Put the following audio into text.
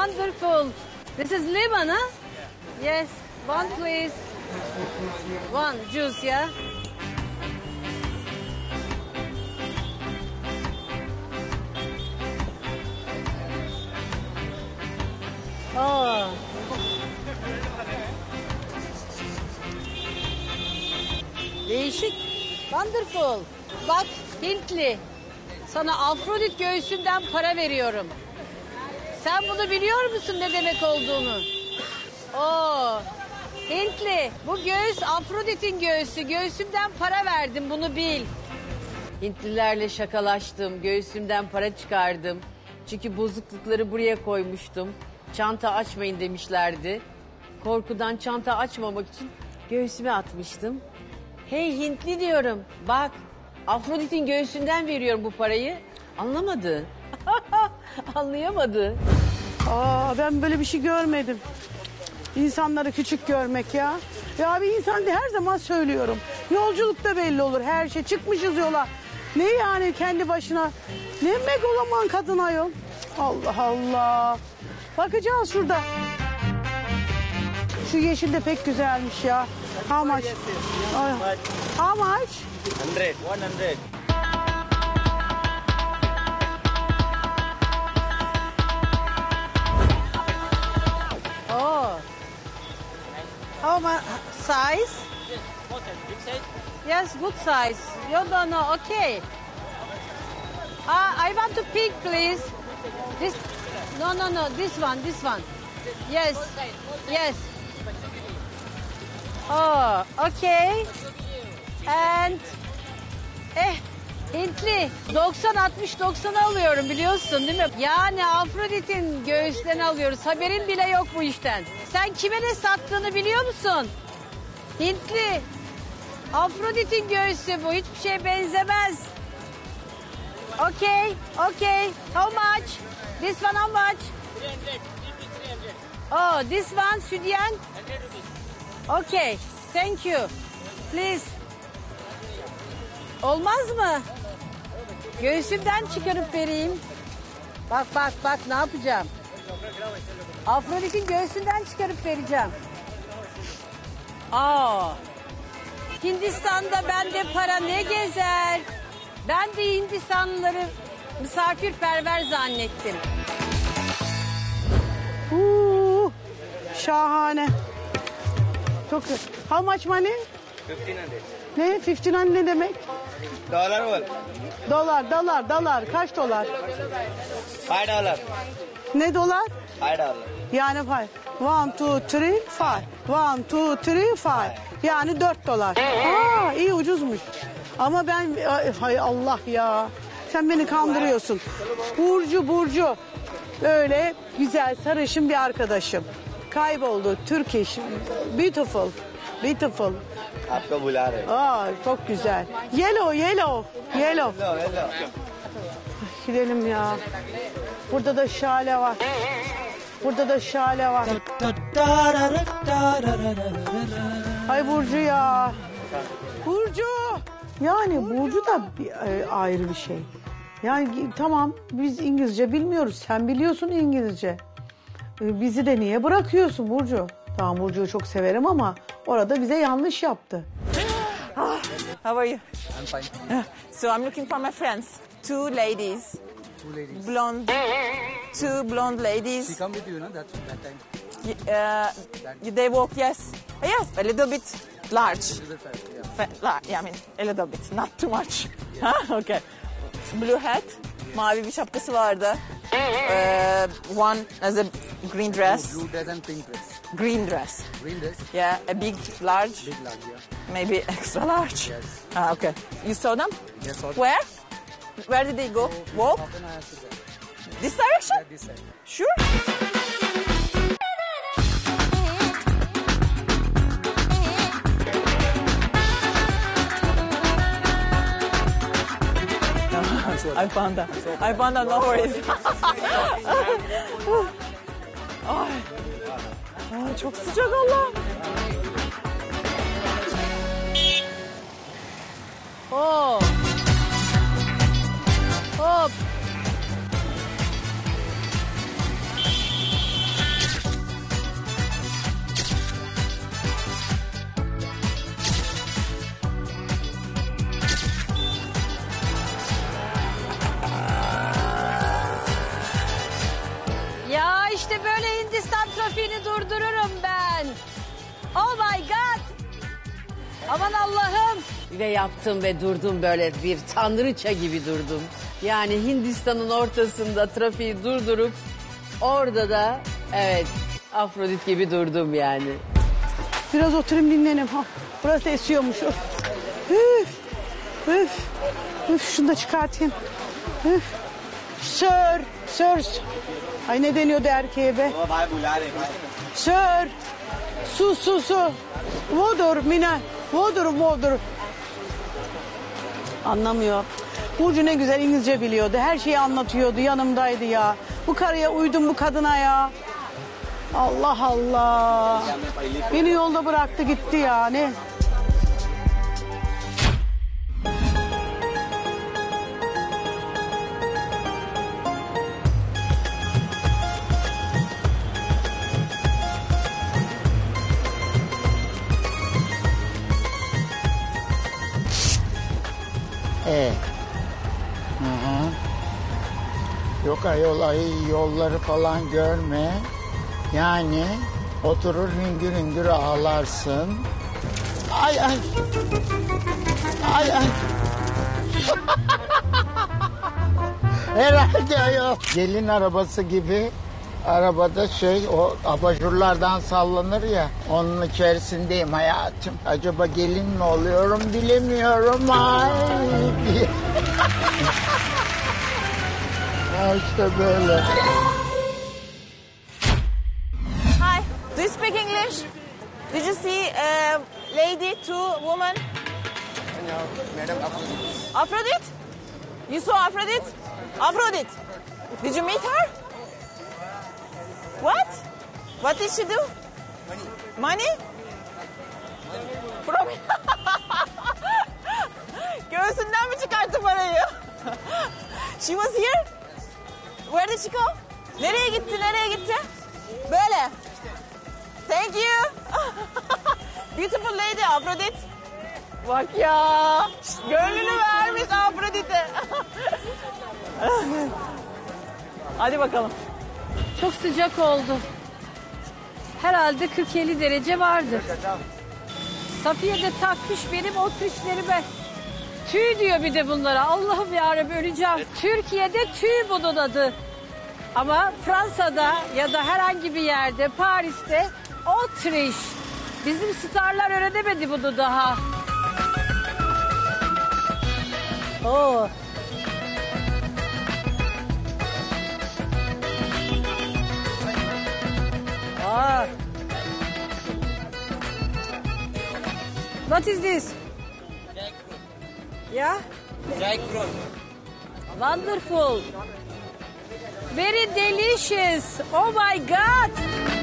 Wonderful. This is lemon, huh? Yes. One, please. One juice, yeah? Oh. Değişik. Wonderful. Bak Hintli. Sana Afrodit göğsünden para veriyorum. Sen bunu biliyor musun ne demek olduğunu? Oo. Hintli. Bu göğüs Afrodit'in göğsü. Göğsümden para verdim, bunu bil. Hintlilerle şakalaştım. Göğsümden para çıkardım. Çünkü bozuklukları buraya koymuştum. Çanta açmayın demişlerdi. Korkudan çanta açmamak için göğsüme atmıştım. Hey Hintli diyorum. Bak Afrodit'in göğsünden veriyorum bu parayı. Anlamadı. Anlayamadı. Aa, ben böyle bir şey görmedim. İnsanları küçük görmek ya. Ya bir insan her zaman söylüyorum. Yolculukta belli olur her şey. Çıkmışız yola. Ne yani kendi başına? Ne megaloman kadın ayol. Allah Allah. Bakacağız şurada. Şu yeşil de pek güzelmiş ya. How much? How much? 100. Oh. How much size? Yes, good size. You don't know. Okay. I want to pick, please. This. No. This one. Yes. Yes. Oh, okay. And Hintli 90-60-90 alıyorum biliyorsun değil mi? Yani Afrodit'in göğüslerini alıyoruz. Haberin bile yok bu işten. Sen kime ne sattığını biliyor musun? Hintli. Afrodit'in göğsü bu. Hiçbir şeye benzemez. Okay. How much? This one how much? 300. Oh, this one südyen. Okay. Thank you. Please. Olmaz mı? Göğsümden çıkarıp vereyim. Bak ne yapacağım? Afrodit'in göğsünden çıkarıp vereceğim. Aa. Hindistan'da bende para ne gezer? Ben de Hindistanlıları misafirperver zannettim. Şahane. Çok güzel. How much money? 1500. Ne? 1500 ne demek? Dollar var. Dolar. Kaç dolar? $5. Ne dolar? $5. Yani 5. 1, 2, 3, 5. 1, 2, 3, 5. Yani 4 dolar. Aa, iyi ucuzmuş. Ama ben hay Allah ya. Sen beni kandırıyorsun. Burcu. Öyle güzel sarışın bir arkadaşım. Kayboldu. Turkish. Beautiful. आपको बुला रहे हैं। Aa, çok güzel. Yellow. Hello. Gidelim ya. Burada da şale var. Hay Burcu ya. Burcu. Yani Burcu da ayrı bir şey. Yani tamam biz İngilizce bilmiyoruz. Sen biliyorsun İngilizce. Bizi de niye bırakıyorsun Burcu? Tamam Burcu'yu çok severim ama orada bize yanlış yaptı. How are you? I'm fine. So I'm looking for my friends. Two ladies. Blonde. Two blonde ladies. She come with you, no? That time. They walk, yes. Yes, a little bit large. Little fat, yeah. Yeah, I mean, a little bit, not too much. Okay. Blue hat, mavi bir şapkası vardı. One has a green dress. Blue dress and pink dress. Green dress. Green dress. Yeah, a big, large. Big large, yeah. Maybe extra large. Yes. Okay. You saw them? Yes, all. Where? Where did they go? Walk? Half an hour to there. This direction? Yeah, this side. Sure. I found that. No worries. Ay, çok sıcak Allah. Oh. Hop. trafiğini durdururum ben. Oh my God. Aman Allah'ım. Ve yaptım ve durdum böyle bir tanrıça gibi durdum. Yani Hindistan'ın ortasında trafiği durdurup orada da evet Afrodit gibi durdum yani. Biraz oturayım dinlenim. Ha, burası esiyormuş. Üf, üf, üf, şunu da çıkartayım. Üf. Sir. Ay ne deniyordu erkeğe be? Sir. Su. Water, Mina. Water. Anlamıyor. Burcu ne güzel İngilizce biliyordu. Her şeyi anlatıyordu. Yanımdaydı ya. Bu karıya uydum, bu kadına ya. Allah Allah. Beni yolda bıraktı gitti yani. Evet. Hı. Yok ayol ay yolları falan görme. Yani oturur hüngür ağlarsın. Ay. Herhalde ayol. Gelin arabası gibi. Arabada o abajurlardan sallanır ya. Onun içerisindeyim hayatım. Acaba gelin mi oluyorum bilemiyorum. Ay diye. Ya işte böyle. Hi, do you speak English? Did you see a lady, two women? Madam, Aphrodite? You saw Aphrodite? Aphrodite. Did you meet her? What? What did she do? Money. From... Göğsünden mi çıkarttı parayı? She was here? Where did she go? Nereye gitti? Böyle. Thank you. Beautiful lady Aphrodite. Bak ya. Gönlünü vermiş Aphrodite. Hadi bakalım. Çok sıcak oldu. Herhalde 40-50 derece vardır. Safiye de takmış benim o trişlerime. Tüy diyor bir de bunlara. Allah'ım yarabbim öleceğim. Türkiye'de tüy bunun adı. Ama Fransa'da ya da herhangi bir yerde Paris'te o triş. Bizim starlar öğrenemedi bunu daha. Oo. Aa. What is this? Yeah? Jackfruit. Wonderful. Very delicious. Oh my God.